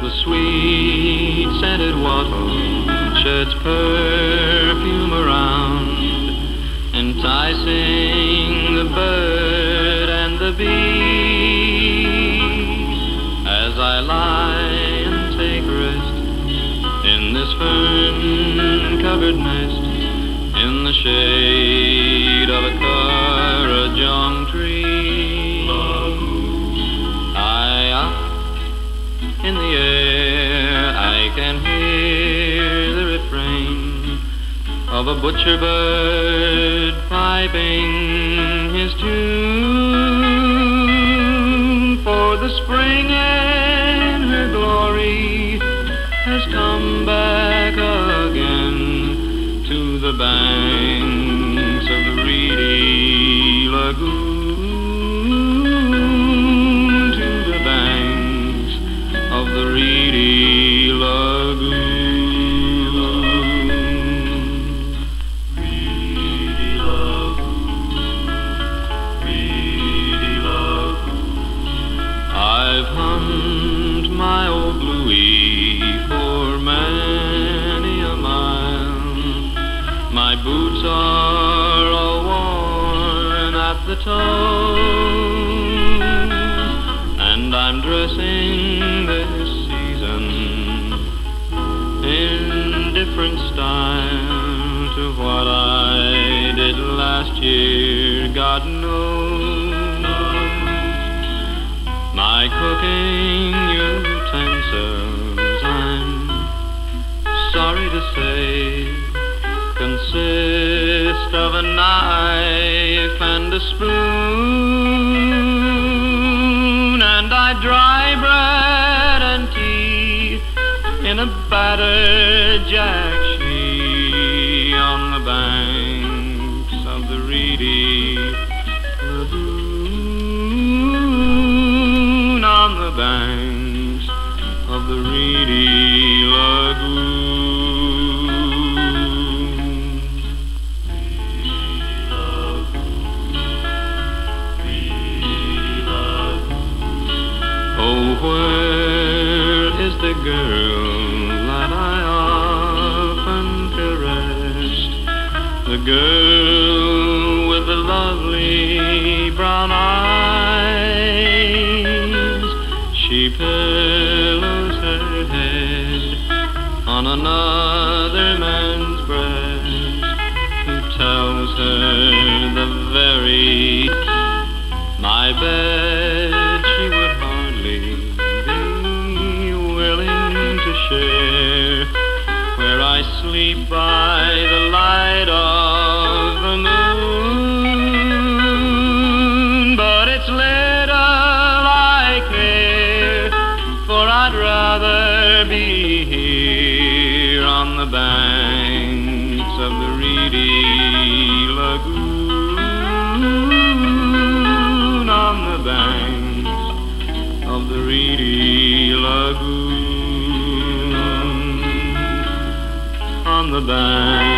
the sweet scented wattle sheds perfume around, enticing the bird and the bee. As I lie and take rest in this fern-covered nest, in the shade of a currajong tree, high up in the air I can hear the refrain of a butcher bird piping his tune. For the spring in her glory has come back again to the banks of the Reedy Lagoon, to the banks of the Reedy Lagoon. Reedy Lagoon, Reedy Lagoon. I've hummed my old bluey for many a mile. My boots are all worn at the toes, and I'm dressing this season in different style to what I did last year, God knows. My cooking utensils, I'm sorry to say, consist of a knife and a spoon, and I dry bread and tea in a battered jack sheet on the banks of the Reedy Lagoon, on the banks of the Reedy Lagoon. Where is the girl that I often caressed? The girl with the lovely brown eyes. She pillows her head on another man's breast, who tells her the very my bed she would share, where I sleep by the light of the moon. But it's little I care, for I'd rather be here on the banks of the Reedy Lagoon, on the banks of the Reedy Lagoon, on the bank